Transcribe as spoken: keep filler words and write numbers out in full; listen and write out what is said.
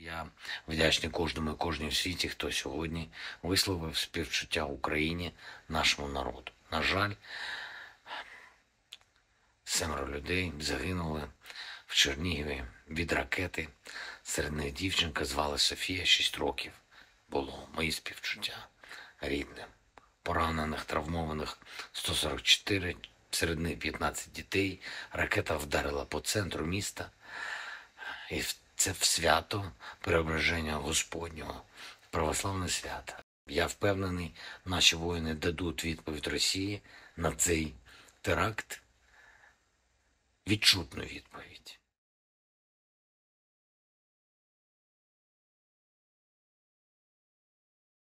Я вдячний кожному і кожній в світі, хто сьогодні висловив співчуття Україні, нашому народу. На жаль, семеро людей загинули в Чернігові від ракети. Серед них дівчинка звали Софія, шість років. Було мої співчуття рідним. Поранених, травмованих сто сорок чотири, серед них п'ятнадцять дітей. Ракета вдарила по центру міста. І це в свято Преображення Господнього, православне свято. Я впевнений, наші воїни дадуть відповідь Росії на цей теракт, відчутну відповідь.